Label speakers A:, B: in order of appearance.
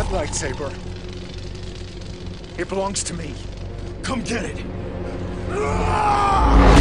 A: lightsaber. It belongs to me. Come get it.